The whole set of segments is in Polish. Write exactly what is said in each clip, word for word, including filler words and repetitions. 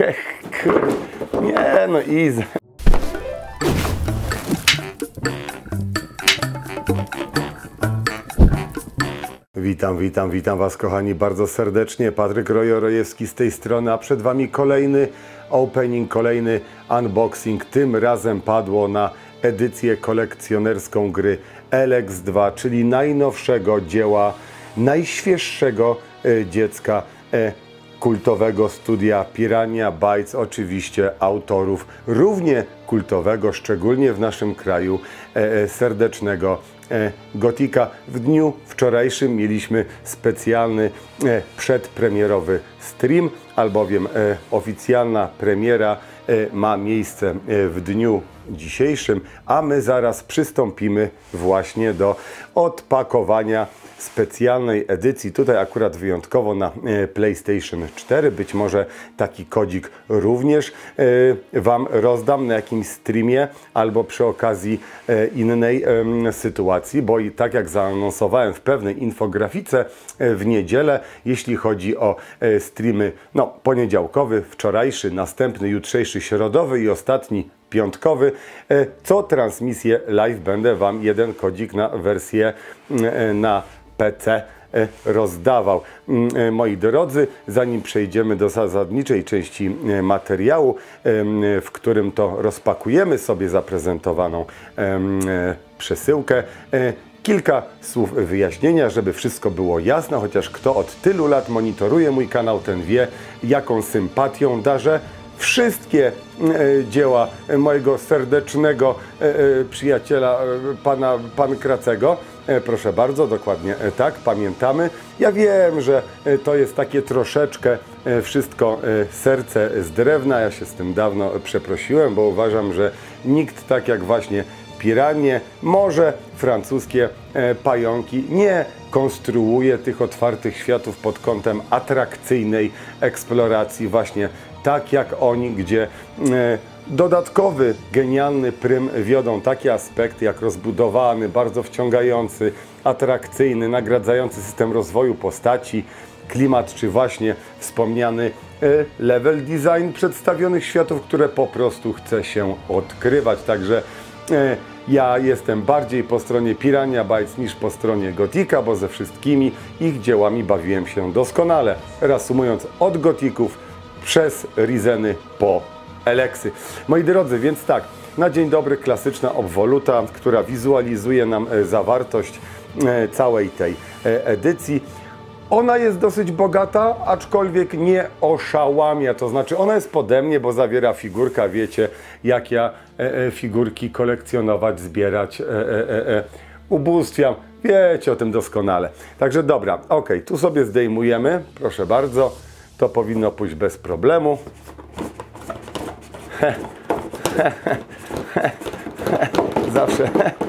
Nie no, easy. Witam, witam, witam Was kochani bardzo serdecznie. Patryk Rojo-Rojewski z tej strony, a przed Wami kolejny opening, kolejny unboxing. Tym razem padło na edycję kolekcjonerską gry Elex dwa, czyli najnowszego dzieła, najświeższego e, dziecka e, kultowego studia Piranha Bytes, oczywiście autorów równie kultowego, szczególnie w naszym kraju, e, serdecznego e, Gotika. W dniu wczorajszym mieliśmy specjalny e, przedpremierowy stream, albowiem e, oficjalna premiera e, ma miejsce e, w dniu dzisiejszym, a my zaraz przystąpimy właśnie do odpakowania specjalnej edycji, tutaj akurat wyjątkowo na e, PlayStation cztery. Być może taki kodzik również e, Wam rozdam na jakimś streamie albo przy okazji e, innej e, sytuacji, bo i tak jak zaanonsowałem w pewnej infografice e, w niedzielę, jeśli chodzi o e, streamy, no poniedziałkowy, wczorajszy, następny, jutrzejszy, środowy i ostatni piątkowy, e, co transmisję live będę Wam jeden kodzik na wersję e, na P C rozdawał. Moi drodzy, zanim przejdziemy do zasadniczej części materiału, w którym to rozpakujemy sobie zaprezentowaną przesyłkę, kilka słów wyjaśnienia, żeby wszystko było jasne, chociaż kto od tylu lat monitoruje mój kanał, ten wie, jaką sympatią darzę wszystkie dzieła mojego serdecznego przyjaciela, pana Pankracego. Proszę bardzo, dokładnie tak, pamiętamy. Ja wiem, że to jest takie troszeczkę wszystko serce z drewna. Ja się z tym dawno przeprosiłem, bo uważam, że nikt tak jak właśnie Piranie, może francuskie pająki nie konstruuje tych otwartych światów pod kątem atrakcyjnej eksploracji właśnie tak jak oni, gdzie dodatkowy, genialny prym wiodą takie aspekty jak rozbudowany, bardzo wciągający, atrakcyjny, nagradzający system rozwoju postaci, klimat czy właśnie wspomniany level design przedstawionych światów, które po prostu chce się odkrywać. Także ja jestem bardziej po stronie Piranha Bytes niż po stronie Gotika, bo ze wszystkimi ich dziełami bawiłem się doskonale. Reasumując, od Gotików przez Rizeny po Elexy. Moi drodzy, więc tak, na dzień dobry klasyczna obwoluta, która wizualizuje nam zawartość całej tej edycji. Ona jest dosyć bogata, aczkolwiek nie oszałamia, to znaczy ona jest pode mnie, bo zawiera figurka, wiecie, jak ja e, e, figurki kolekcjonować, zbierać, e, e, e, ubóstwiam, wiecie o tym doskonale. Także dobra, ok, tu sobie zdejmujemy, proszę bardzo, to powinno pójść bez problemu. Zawsze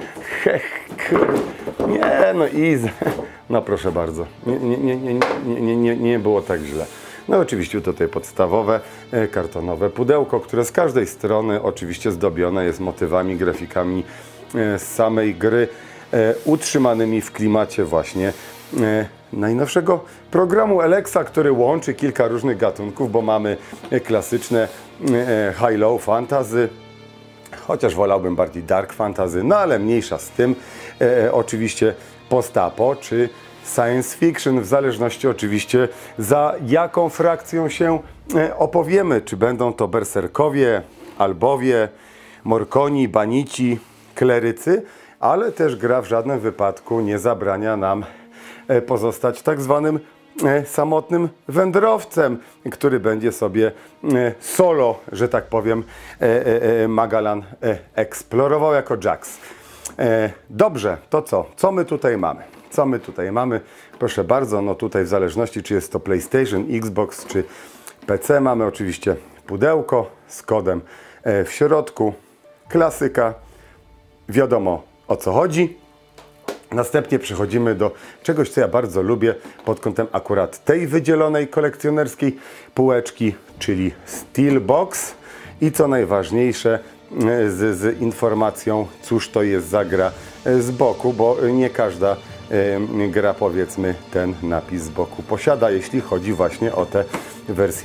nie no easy. No proszę bardzo, nie, nie, nie, nie, nie, nie było tak źle. No oczywiście tutaj podstawowe kartonowe pudełko, które z każdej strony oczywiście zdobione jest motywami, grafikami z samej gry, utrzymanymi w klimacie właśnie najnowszego programu Elexa, który łączy kilka różnych gatunków, bo mamy klasyczne high-low fantasy, chociaż wolałbym bardziej dark fantasy, no ale mniejsza z tym. E, oczywiście post-apo czy science fiction, w zależności oczywiście za jaką frakcją się e, opowiemy. Czy będą to berserkowie, albowie, morkoni, banici, klerycy, ale też gra w żadnym wypadku nie zabrania nam e, pozostać tak zwanym e, samotnym wędrowcem, który będzie sobie e, solo, że tak powiem, e, e, Magalan e, eksplorował jako Jax. E, dobrze, to co? Co my tutaj mamy? Co my tutaj mamy? Proszę bardzo, no tutaj w zależności czy jest to PlayStation, Xbox czy P C, mamy oczywiście pudełko z kodem e, w środku, klasyka, wiadomo o co chodzi. Następnie przechodzimy do czegoś, co ja bardzo lubię pod kątem akurat tej wydzielonej kolekcjonerskiej półeczki, czyli Steelbox i co najważniejsze z, z informacją, cóż to jest za gra z boku, bo nie każda y, gra, powiedzmy, ten napis z boku posiada, jeśli chodzi właśnie o te wersje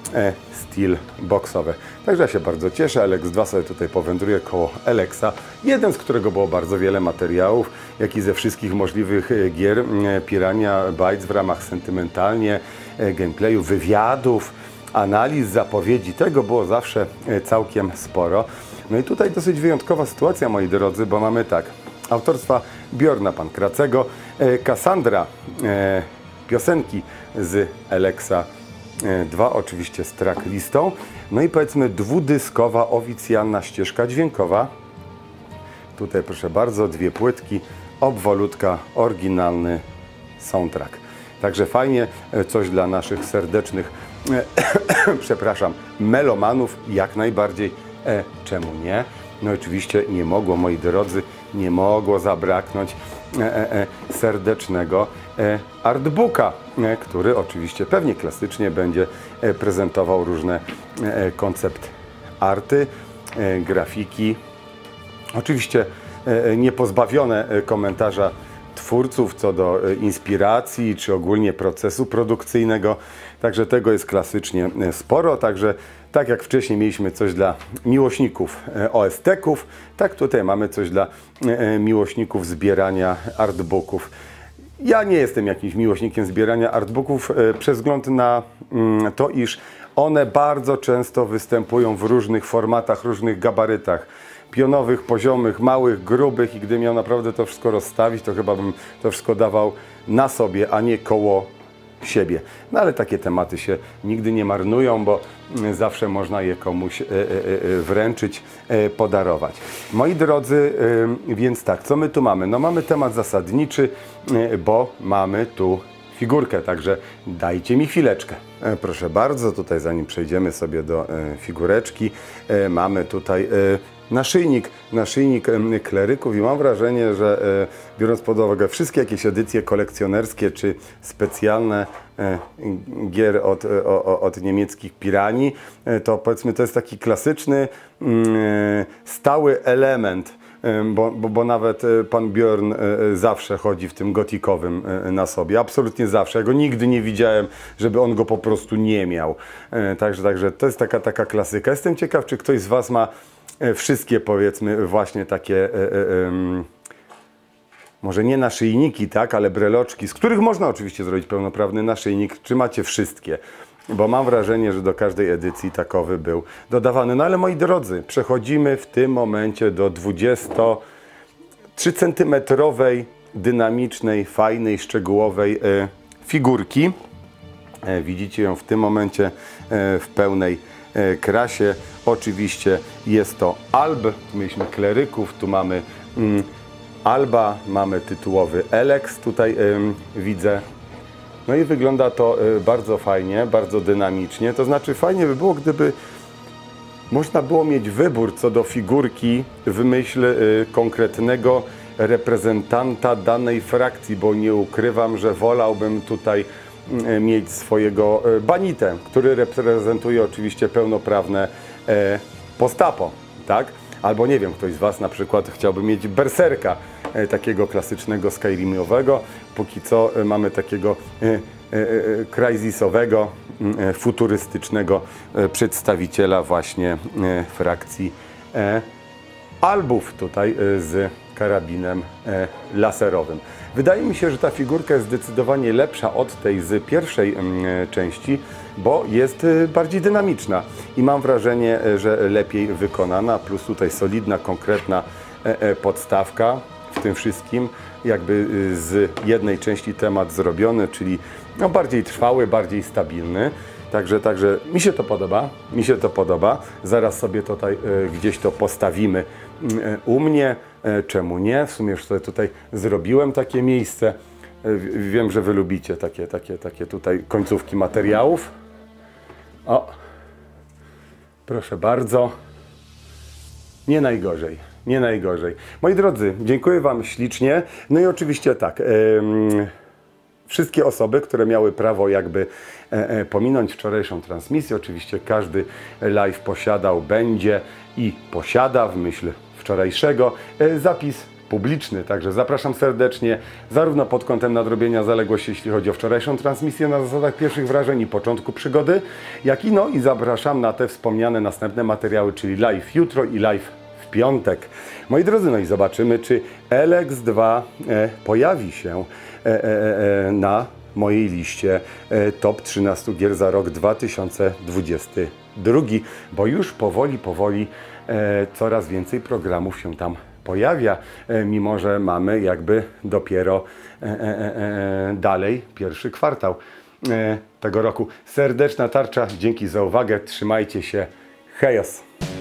e, steel boxowe. Także ja się bardzo cieszę. Alex dwa sobie tutaj powędruje koło Alexa. Jeden, z którego było bardzo wiele materiałów, jak i ze wszystkich możliwych gier e, Piranha Bytes w ramach sentymentalnie, e, gameplayu, wywiadów, analiz, zapowiedzi. Tego było zawsze e, całkiem sporo. No i tutaj dosyć wyjątkowa sytuacja, moi drodzy, bo mamy tak, autorstwa Bjorna Pankracego, e, Cassandra, e, piosenki z Alexa dwa, oczywiście z tracklistą, no i powiedzmy dwudyskowa oficjalna ścieżka dźwiękowa. Tutaj proszę bardzo, dwie płytki, obwolutka, oryginalny soundtrack. Także fajnie, coś dla naszych serdecznych, przepraszam, melomanów, jak najbardziej, e, czemu nie? No oczywiście nie mogło, moi drodzy, nie mogło zabraknąć e, e, e, serdecznego e, artbooka, e, który oczywiście pewnie klasycznie będzie e, prezentował różne e, koncept arty, e, grafiki. Oczywiście e, nie pozbawione komentarza twórców co do e, inspiracji czy ogólnie procesu produkcyjnego. Także tego jest klasycznie sporo. Także tak jak wcześniej mieliśmy coś dla miłośników O S T-ków, tak tutaj mamy coś dla miłośników zbierania artbooków. Ja nie jestem jakimś miłośnikiem zbierania artbooków przez wzgląd na to, iż one bardzo często występują w różnych formatach, różnych gabarytach. Pionowych, poziomych, małych, grubych i gdybym miał naprawdę to wszystko rozstawić, to chyba bym to wszystko dawał na sobie, a nie koło siebie. No ale takie tematy się nigdy nie marnują, bo zawsze można je komuś wręczyć, podarować. Moi drodzy, więc tak, co my tu mamy? No mamy temat zasadniczy, bo mamy tu figurkę, także dajcie mi chwileczkę. Proszę bardzo, tutaj zanim przejdziemy sobie do figureczki, mamy tutaj naszyjnik, naszyjnik kleryków i mam wrażenie, że biorąc pod uwagę wszystkie jakieś edycje kolekcjonerskie czy specjalne gier od, od niemieckich Pirani, to powiedzmy to jest taki klasyczny, stały element, bo, bo, bo nawet pan Bjorn zawsze chodzi w tym gotikowym na sobie, absolutnie zawsze. Ja go nigdy nie widziałem, żeby on go po prostu nie miał. Także, także to jest taka, taka klasyka. Jestem ciekaw, czy ktoś z Was ma wszystkie, powiedzmy, właśnie takie, e, e, e, może nie naszyjniki, tak, ale breloczki, z których można oczywiście zrobić pełnoprawny naszyjnik. Czy macie wszystkie? Bo mam wrażenie, że do każdej edycji takowy był dodawany. No ale moi drodzy, przechodzimy w tym momencie do dwudziestotrzycentymetrowej, dynamicznej, fajnej, szczegółowej e, figurki. E, widzicie ją w tym momencie e, w pełnej e, krasie. Oczywiście jest to Alb, tu mieliśmy kleryków, tu mamy mm, Alba, mamy tytułowy Alex, tutaj ym, widzę. No i wygląda to y, bardzo fajnie, bardzo dynamicznie. To znaczy fajnie by było, gdyby można było mieć wybór co do figurki w myśl y, konkretnego reprezentanta danej frakcji, bo nie ukrywam, że wolałbym tutaj y, mieć swojego y, Banitę, który reprezentuje oczywiście pełnoprawne e, postapo, tak? Albo nie wiem, ktoś z Was na przykład chciałby mieć berserka, e, takiego klasycznego skyrimowego. Póki co e, mamy takiego e, e, e, crisisowego, e, futurystycznego e, przedstawiciela właśnie e, frakcji e, Albów tutaj e, z karabinem e, laserowym. Wydaje mi się, że ta figurka jest zdecydowanie lepsza od tej z pierwszej e, części, bo jest bardziej dynamiczna i mam wrażenie, że lepiej wykonana, plus tutaj solidna, konkretna podstawka w tym wszystkim, jakby z jednej części temat zrobiony, czyli no bardziej trwały, bardziej stabilny. Także, także mi się to podoba, mi się to podoba. Zaraz sobie tutaj gdzieś to postawimy u mnie, czemu nie? W sumie już sobie tutaj zrobiłem takie miejsce. Wiem, że Wy lubicie takie, takie, takie tutaj końcówki materiałów. O, proszę bardzo. Nie najgorzej, nie najgorzej. Moi drodzy, dziękuję Wam ślicznie. No i oczywiście tak, yy, wszystkie osoby, które miały prawo jakby e, pominąć wczorajszą transmisję, oczywiście każdy live posiadał, będzie i posiada w myśl wczorajszego e, zapis publiczny. Także zapraszam serdecznie, zarówno pod kątem nadrobienia zaległości, jeśli chodzi o wczorajszą transmisję na zasadach pierwszych wrażeń i początku przygody, jak i no i zapraszam na te wspomniane następne materiały, czyli live jutro i live w piątek. Moi drodzy, no i zobaczymy, czy L X dwa e, pojawi się e, e, e, na mojej liście e, top trzynastu gier za rok dwa tysiące dwudziesty drugi, bo już powoli, powoli e, coraz więcej programów się tam pojawia, e, mimo że mamy jakby dopiero e, e, e, dalej pierwszy kwartał e, tego roku. Serdeczna tarcza, dzięki za uwagę, trzymajcie się, hejos!